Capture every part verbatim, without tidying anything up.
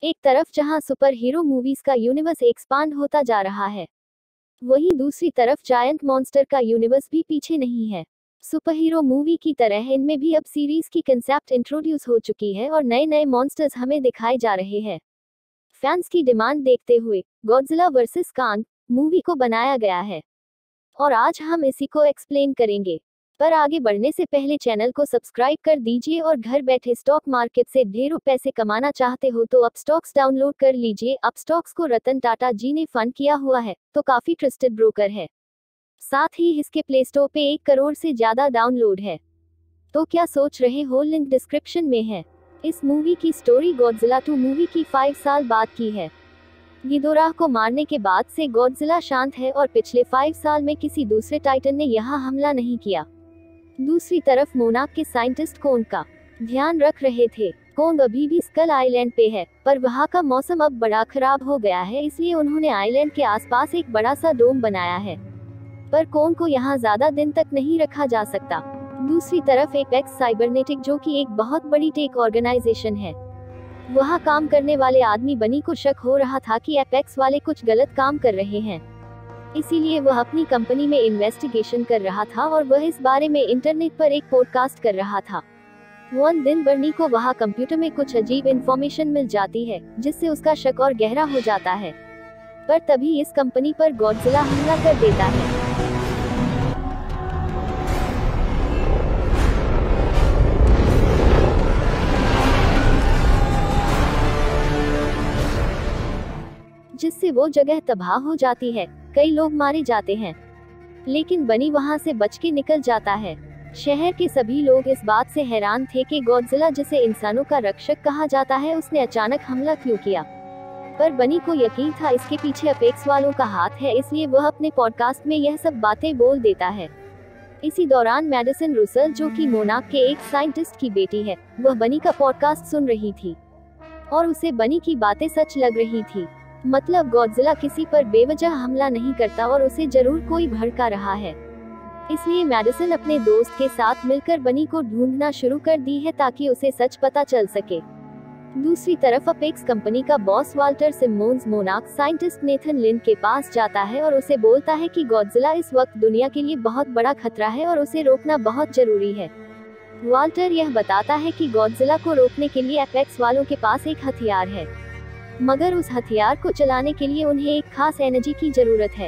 एक तरफ जहां सुपर हीरो मूवीज का यूनिवर्स एक्सपांड होता जा रहा है, वहीं दूसरी तरफ जायंट मॉन्स्टर का यूनिवर्स भी पीछे नहीं है। सुपर हीरो मूवी की तरह इनमें भी अब सीरीज की कंसेप्ट इंट्रोड्यूस हो चुकी है और नए नए मॉन्स्टर्स हमें दिखाए जा रहे हैं। फैंस की डिमांड देखते हुए गॉडजिला वर्सेस कांग मूवी को बनाया गया है और आज हम इसी को एक्सप्लेन करेंगे। पर आगे बढ़ने से पहले चैनल को सब्सक्राइब कर दीजिए और घर बैठे स्टॉक मार्केट से ढेरों पैसे कमाना चाहते हो तो अपस्टॉक्स डाउनलोड कर लीजिए। अपस्टॉक्स को रतन टाटा जी ने फंड किया हुआ है, तो काफी ट्रस्टेड ब्रोकर है। साथ ही इसके प्ले स्टोर पे एक करोड़ से ज्यादा डाउनलोड है। तो क्या सोच रहे हो, लिंक डिस्क्रिप्शन में है। इस मूवी की स्टोरी गॉडजिला टू मूवी की फाइव साल बाद की है। गिदोराह को मारने के बाद से गॉडजिला शांत है और पिछले फाइव साल में किसी दूसरे टाइटन ने यहाँ हमला नहीं किया। दूसरी तरफ मोनाक के साइंटिस्ट कोंग का ध्यान रख रहे थे। कोंग अभी भी स्कल आइलैंड पे है, पर वहाँ का मौसम अब बड़ा खराब हो गया है, इसलिए उन्होंने आइलैंड के आसपास एक बड़ा सा डोम बनाया है। पर कोंग को यहाँ ज्यादा दिन तक नहीं रखा जा सकता। दूसरी तरफ एपेक्स साइबरनेटिक, जो कि एक बहुत बड़ी टेक ऑर्गेनाइजेशन है, वहाँ काम करने वाले आदमी बनी को शक हो रहा था कि एपेक्स वाले कुछ गलत काम कर रहे हैं, इसीलिए वह अपनी कंपनी में इन्वेस्टिगेशन कर रहा था और वह इस बारे में इंटरनेट पर एक पॉडकास्ट कर रहा था। वन दिन बर्नी को वहाँ कंप्यूटर में कुछ अजीब इंफॉर्मेशन मिल जाती है, जिससे उसका शक और गहरा हो जाता है। पर तभी इस कंपनी पर गॉडजिला हमला कर देता है। जिससे वो जगह तबाह हो जाती है, कई लोग मारे जाते हैं, लेकिन बनी वहां से बच के निकल जाता है। शहर के सभी लोग इस बात से हैरान थे कि गॉडजिला, जिसे इंसानों का रक्षक कहा जाता है, उसने अचानक हमला क्यों किया। पर बनी को यकीन था इसके पीछे अपेक्स वालों का हाथ है, इसलिए वह अपने पॉडकास्ट में यह सब बातें बोल देता है। इसी दौरान मैडिसन रुसल, जो कि मोनाक के एक साइंटिस्ट की बेटी है, वह बनी का पॉडकास्ट सुन रही थी और उसे बनी की बातें सच लग रही थी। मतलब गॉडजिला किसी पर बेवजह हमला नहीं करता और उसे जरूर कोई भड़का रहा है। इसलिए मैडिसन अपने दोस्त के साथ मिलकर बनी को ढूंढना शुरू कर दी है ताकि उसे सच पता चल सके। दूसरी तरफ अपेक्स कंपनी का बॉस वाल्टर सिमोन्स मोनाक साइंटिस्ट नेथन लिन के पास जाता है और उसे बोलता है कि गॉडजिला इस वक्त दुनिया के लिए बहुत बड़ा खतरा है और उसे रोकना बहुत जरूरी है। वाल्टर यह बताता है कि गॉडजिला को रोकने के लिए अपेक्स वालों के पास एक हथियार है, मगर उस हथियार को चलाने के लिए उन्हें एक खास एनर्जी की जरूरत है,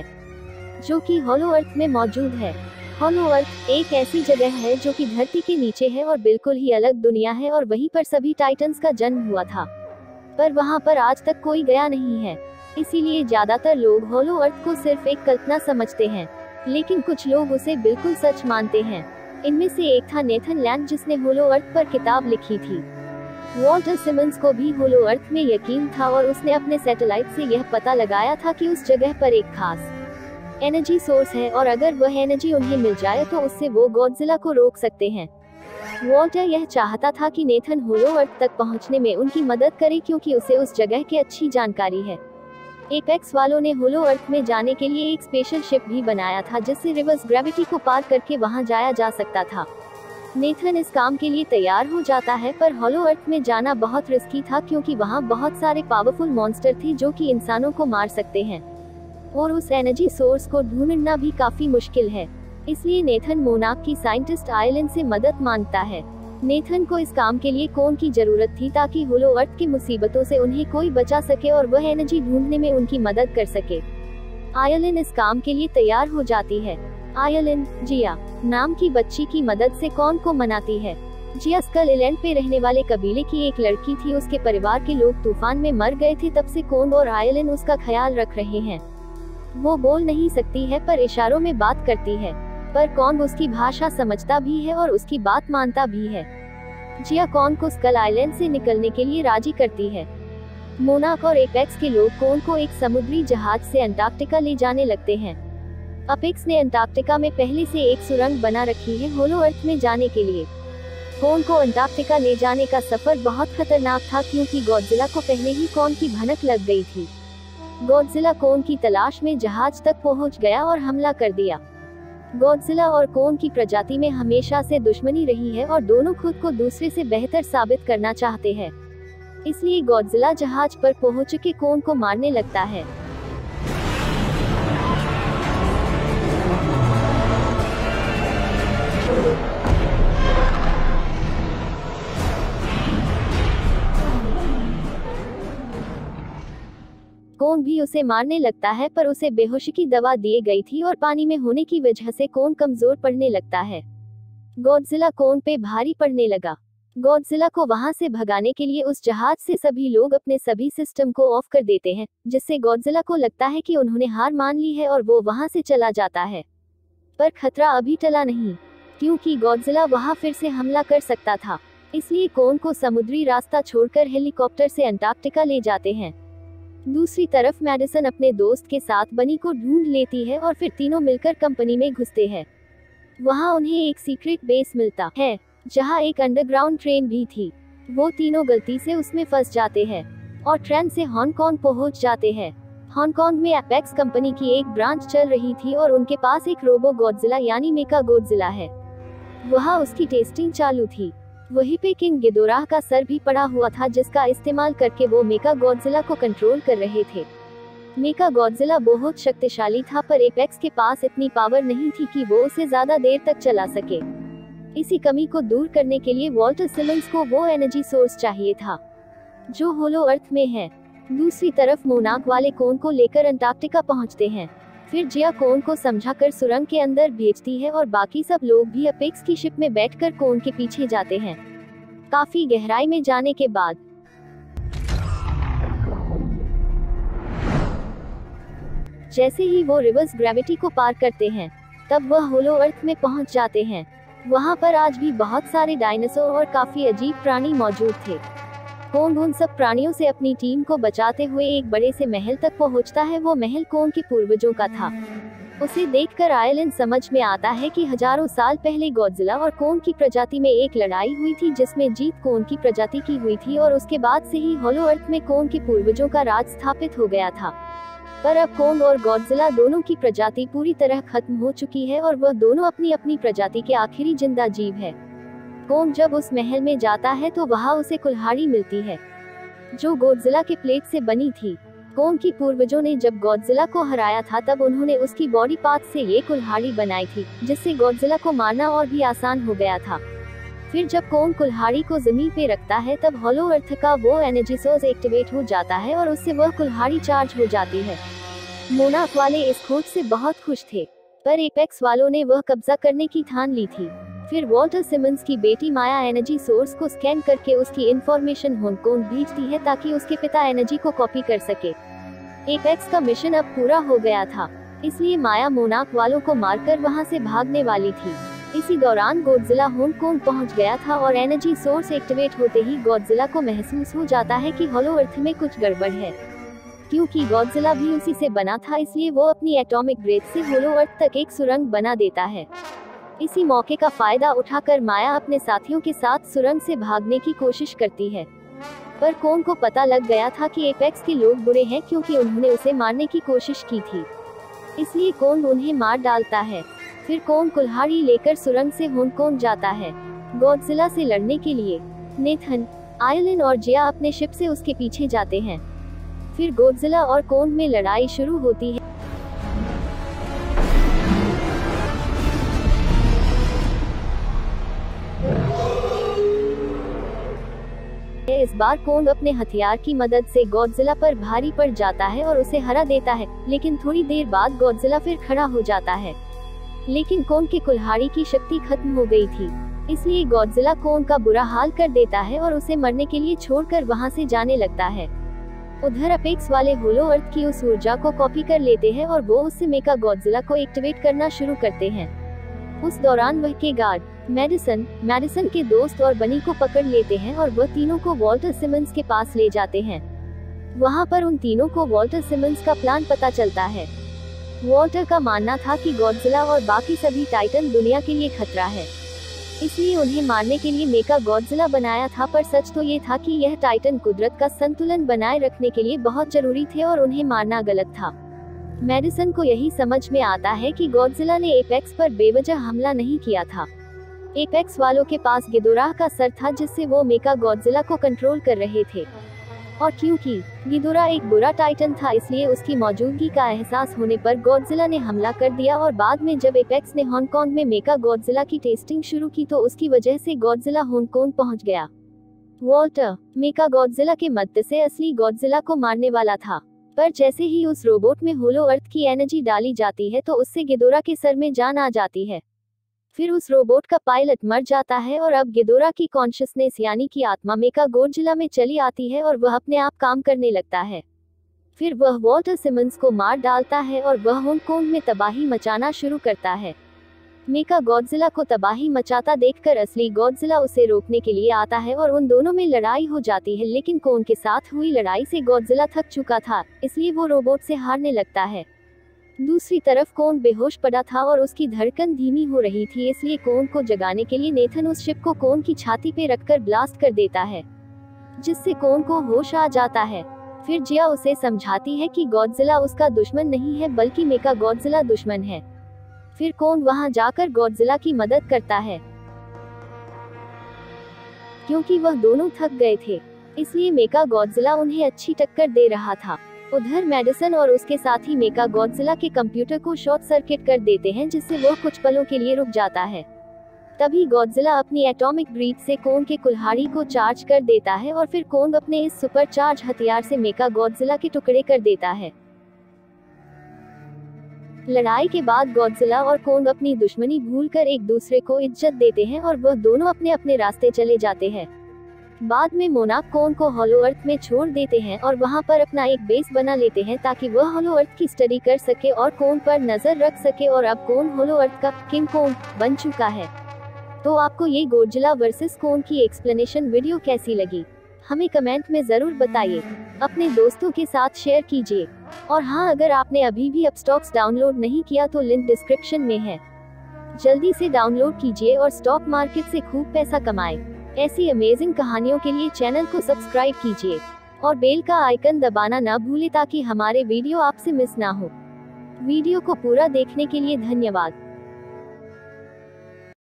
जो कि हॉलो अर्थ में मौजूद है। हॉलो अर्थ एक ऐसी जगह है जो कि धरती के नीचे है और बिल्कुल ही अलग दुनिया है, और वहीं पर सभी टाइटन्स का जन्म हुआ था, पर वहां पर आज तक कोई गया नहीं है। इसीलिए ज्यादातर लोग हॉलो अर्थ को सिर्फ एक कल्पना समझते हैं, लेकिन कुछ लोग उसे बिल्कुल सच मानते हैं। इनमें से एक था नेथन लैंड, जिसने हॉलो अर्थ पर किताब लिखी थी। वॉल्टर सिमंस को भी हॉलो अर्थ में यकीन था और उसने अपने सैटेलाइट से यह पता लगाया था कि उस जगह पर एक खास एनर्जी सोर्स है और अगर वह एनर्जी उन्हें मिल जाए तो उससे वो गॉडजिला को रोक सकते हैं। वॉल्टर यह चाहता था कि नेथन हॉलो अर्थ तक पहुंचने में उनकी मदद करे, क्योंकि उसे उस जगह की अच्छी जानकारी है। एपेक्स वालों ने हॉलो अर्थ में जाने के लिए एक स्पेशल शिप भी बनाया था, जिससे रिवर्स ग्रेविटी को पार करके वहां जाया जा सकता था। नेथन इस काम के लिए तैयार हो जाता है, पर हॉलो अर्थ में जाना बहुत रिस्की था, क्योंकि वहां बहुत सारे पावरफुल मॉन्स्टर थे जो कि इंसानों को मार सकते हैं, और उस एनर्जी सोर्स को ढूंढना भी काफी मुश्किल है। इसलिए नेथन मोनाक की साइंटिस्ट आइलैंड से मदद मांगता है। नेथन को इस काम के लिए कोन की जरूरत थी, ताकि हॉलो अर्थ की मुसीबतों से उन्हें कोई बचा सके और वह एनर्जी ढूंढने में उनकी मदद कर सके। आयलिन इस काम के लिए तैयार हो जाती है। आयलिन जिया नाम की बच्ची की मदद से कौन को मनाती है। जिया स्कल आइलैंड पे रहने वाले कबीले की एक लड़की थी, उसके परिवार के लोग तूफान में मर गए थे, तब से कोन और आयलिन उसका ख्याल रख रहे हैं। वो बोल नहीं सकती है, पर इशारों में बात करती है, पर कौन उसकी भाषा समझता भी है और उसकी बात मानता भी है। जिया कौन को स्कल आइलैंड से निकलने के लिए राजी करती है। मोनाक और एपेक्स के लोग कौन को एक समुद्री जहाज से अंटार्कटिका ले जाने लगते हैं। अपेक्स ने अंटार्कटिका में पहले से एक सुरंग बना रखी है हॉलो अर्थ में जाने के लिए। कोन को अंटार्कटिका ले जाने का सफर बहुत खतरनाक था, क्योंकि गॉडजिला को पहले ही कोन की भनक लग गई थी। गॉडजिला कोन की तलाश में जहाज तक पहुंच गया और हमला कर दिया। गॉडजिला और कोन की प्रजाति में हमेशा से दुश्मनी रही है और दोनों खुद को दूसरे से बेहतर साबित करना चाहते हैं। इसलिए गॉडजिला जहाज पर पहुंच के कोंग को मारने लगता है। कोंग भी उसे मारने लगता है, पर उसे बेहोशी की दवा दी गई थी और पानी में होने की वजह से कोंग कमजोर पड़ने लगता है। गॉडजिला कोंग पे भारी पड़ने लगा। गॉडजिला को वहां से भगाने के लिए उस जहाज से सभी लोग अपने सभी सिस्टम को ऑफ कर देते हैं, जिससे गॉडजिला को लगता है कि उन्होंने हार मान ली है और वो वहां से चला जाता है। पर खतरा अभी टला नहीं, क्योंकि गॉडजिला वहां फिर से हमला कर सकता था। इसलिए कोंग को समुद्री रास्ता छोड़कर हेलीकॉप्टर से अंटार्कटिका ले जाते हैं। दूसरी तरफ मैडिसन अपने दोस्त के साथ बनी को ढूंढ लेती है और फिर तीनों मिलकर कंपनी में घुसते हैं। वहां उन्हें एक सीक्रेट बेस मिलता है, जहां एक अंडरग्राउंड ट्रेन भी थी। वो तीनों गलती से उसमें फंस जाते हैं और ट्रेन से हांगकांग पहुंच जाते हैं। हांगकांग में एपेक्स कंपनी की एक ब्रांच चल रही थी और उनके पास एक रोबो गॉडजिला यानी मेका गॉडजिला है। वहां उसकी टेस्टिंग चालू थी। वहीं पे किंग गिदोराह का सर भी पड़ा हुआ था, जिसका इस्तेमाल करके वो मेका गॉडजिला को कंट्रोल कर रहे थे। मेका गॉडजिला बहुत शक्तिशाली था, पर एपेक्स के पास इतनी पावर नहीं थी कि वो उसे ज्यादा देर तक चला सके। इसी कमी को दूर करने के लिए वॉल्टर सिमंस को वो एनर्जी सोर्स चाहिए था जो होलो अर्थ में है। दूसरी तरफ मोनाक वाले कोंग को लेकर अंटार्कटिका पहुंचते हैं। फिर जिया कोंग को समझाकर सुरंग के अंदर भेजती है और बाकी सब लोग भी अपेक्स की शिप में बैठकर कोंग के पीछे जाते हैं। काफी गहराई में जाने के बाद जैसे ही वो रिवर्स ग्रेविटी को पार करते हैं, तब वह होलो अर्थ में पहुंच जाते हैं। वहां पर आज भी बहुत सारे डायनासोर और काफी अजीब प्राणी मौजूद थे। कोंग उन सब प्राणियों से अपनी टीम को बचाते हुए एक बड़े से महल तक पहुंचता है। वो महल कोंग के पूर्वजों का था। उसे देखकर आयलन समझ में आता है कि हजारों साल पहले गॉडजिला और कोंग की प्रजाति में एक लड़ाई हुई थी, जिसमें जीत कोंग की प्रजाति की हुई थी और उसके बाद से ही होलो अर्थ में कोंग के पूर्वजों का राज स्थापित हो गया था। पर अब कोंग और गॉडजिला दोनों की प्रजाति पूरी तरह खत्म हो चुकी है और वह दोनों अपनी अपनी प्रजाति के आखिरी जिंदा जीव है। कोंग जब उस महल में जाता है तो वहां उसे कुल्हाड़ी मिलती है, जो गॉडजिला के प्लेट से बनी थी। कोंग की पूर्वजों ने जब गॉडजिला को हराया था, तब उन्होंने उसकी बॉडी पार्ट से ये कुल्हाड़ी बनाई थी, जिससे गॉडजिला को मारना और भी आसान हो गया था। फिर जब कोंग कुल्हाड़ी को जमीन पे रखता है, तब होलो अर्थ का वो एनर्जी सोर्स एक्टिवेट हो जाता है और उससे वह कुल्हाड़ी चार्ज हो जाती है। मोनाक वाले इस खोज से बहुत खुश थे, पर एपेक्स वालों ने वह कब्जा करने की ठान ली थी। फिर वॉल्टर सिमंस की बेटी माया एनर्जी सोर्स को स्कैन करके उसकी इंफॉर्मेशन हांगकांग भेजती है, ताकि उसके पिता एनर्जी को कॉपी कर सके। एपेक्स का मिशन अब पूरा हो गया था, इसलिए माया मोनाक वालों को मारकर वहां से भागने वाली थी। इसी दौरान गॉडजिला हांगकांग पहुंच गया था और एनर्जी सोर्स एक्टिवेट होते ही गॉडजिला को महसूस हो जाता है कि होलो अर्थ में कुछ गड़बड़ है। क्योंकि गॉडजिला भी उसी से बना था, इसलिए वो अपनी एटॉमिक ब्रेथ से होलो अर्थ तक एक सुरंग बना देता है। इसी मौके का फायदा उठाकर माया अपने साथियों के साथ सुरंग से भागने की कोशिश करती है, पर कोंग को पता लग गया था कि एपेक्स के लोग बुरे हैं, क्योंकि उन्होंने उसे मारने की कोशिश की थी। इसलिए कोंग उन्हें मार डालता है। फिर कोंग कुल्हाड़ी लेकर सुरंग से हांगकांग जाता है गॉडजिला से लड़ने के लिए। नेथन, आयलन और जिया अपने शिप से उसके पीछे जाते हैं। फिर गॉडजिला और कोंग में लड़ाई शुरू होती है। इस बार कोंग अपने हथियार की मदद से गॉडजिला पर भारी पड़ जाता है और उसे हरा देता है, लेकिन थोड़ी देर बाद गॉडजिला फिर खड़ा हो जाता है। लेकिन कोंग के कुल्हाड़ी की शक्ति खत्म हो गई थी, इसलिए गॉडजिला कोंग का बुरा हाल कर देता है और उसे मरने के लिए छोड़कर वहां से जाने लगता है। उधर अपेक्स वाले होलो अर्थ की उस ऊर्जा को कॉपी कर लेते हैं और वो उससे मेका गॉडजिला को एक्टिवेट करना शुरू करते हैं। उस दौरान वह के गार्ड मैडिसन मैडिसन के दोस्त और बनी को पकड़ लेते हैं और वह तीनों को वॉल्टर सिमंस के पास ले जाते हैं। वहां पर उन तीनों को वॉल्टर सिमंस का प्लान पता चलता है। वॉल्टर का मानना था कि गॉडजिला और बाकी सभी टाइटन दुनिया के लिए खतरा है, इसलिए उन्हें मारने के लिए मेका गॉडजिला बनाया था। पर सच तो ये था कि यह टाइटन कुदरत का संतुलन बनाए रखने के लिए बहुत जरूरी थे और उन्हें मारना गलत था। मैडिसन को यही समझ में आता है कि गॉडजिला ने एपेक्स पर बेवजह हमला नहीं किया था। एपेक्स वालों के पास गिदोराह का सर था, जिससे वो मेका गॉडजिला को कंट्रोल कर रहे थे। और क्योंकि गिदोरा एक बुरा टाइटन था, इसलिए उसकी मौजूदगी का एहसास होने पर गॉडजिला ने हमला कर दिया। और बाद में जब एपेक्स ने हांगकांग में मेका गॉडजिला की टेस्टिंग शुरू की तो उसकी वजह से गॉडजिला हांगकांग पहुंच गया। वॉल्टर मेका गॉडजिला के मदद से असली गॉडजिला को मारने वाला था, पर जैसे ही उस रोबोट में होलो अर्थ की एनर्जी डाली जाती है तो उससे गिदोरा के सर में जान आ जाती है। फिर उस रोबोट का पायलट मर जाता है और अब गिदोरा की कॉन्शियसनेस यानी कि आत्मा मेका गॉडजिला में चली आती है और वह अपने आप काम करने लगता है। फिर वह वॉल्टर सिमंस को मार डालता है और वह हांगकांग में तबाही मचाना शुरू करता है। मेका गॉडजिला को तबाही मचाता देखकर असली गॉडजिला उसे रोकने के लिए आता है और उन दोनों में लड़ाई हो जाती है, लेकिन कोंग के साथ हुई लड़ाई से गॉडजिला थक चुका था, इसलिए वो रोबोट से हारने लगता है। दूसरी तरफ कोंग बेहोश पड़ा था और उसकी धड़कन धीमी हो रही थी, इसलिए कोंग को जगाने के लिए नेथन उस शिप को कोंग की छाती पे रखकर ब्लास्ट कर देता है, जिससे कोंग को होश आ जाता है। फिर जिया उसे समझाती है कि गॉडजिला उसका दुश्मन नहीं है बल्कि मेका गॉडजिला दुश्मन है। फिर कोंग वहां जाकर गॉडजिला की मदद करता है। क्योंकि वह दोनों थक गए थे, इसलिए मेका गॉडजिला उन्हें अच्छी टक्कर दे रहा था। उधर मेडिसन और उसके साथ ही मेका गॉडजिला के कंप्यूटर को शॉर्ट सर्किट कर देते हैं, जिससे वह कुछ पलों के लिए रुक जाता है। तभी गॉडजिला अपनी एटॉमिक ब्रीथ से कोंग के कुल्हाड़ी को चार्ज कर देता है और फिर कोंग अपने इस सुपर चार्ज हथियार से मेका गॉडजिला के टुकड़े कर देता है। लड़ाई के बाद गॉडजिला और कोंग अपनी दुश्मनी भूलकर एक दूसरे को इज्जत देते हैं और वह दोनों अपने अपने रास्ते चले जाते हैं। बाद में मोनाक कोंग को होलो अर्थ में छोड़ देते हैं और वहां पर अपना एक बेस बना लेते हैं ताकि वह होलो अर्थ की स्टडी कर सके और कोंग पर नजर रख सके। और अब कोंग होलो अर्थ का किंग कोंग बन चुका है। तो आपको ये गॉडजिला वर्सेस कोंग की एक्सप्लेनेशन वीडियो कैसी लगी, हमें कमेंट में जरूर बताइए। अपने दोस्तों के साथ शेयर कीजिए। और हाँ, अगर आपने अभी भी अपस्टॉक्स डाउनलोड नहीं किया तो लिंक डिस्क्रिप्शन में है, जल्दी से डाउनलोड कीजिए और स्टॉक मार्केट से खूब पैसा कमाएं। ऐसी अमेजिंग कहानियों के लिए चैनल को सब्सक्राइब कीजिए और बेल का आइकन दबाना ना भूलें ताकि हमारे वीडियो आपसे मिस ना हो। वीडियो को पूरा देखने के लिए धन्यवाद।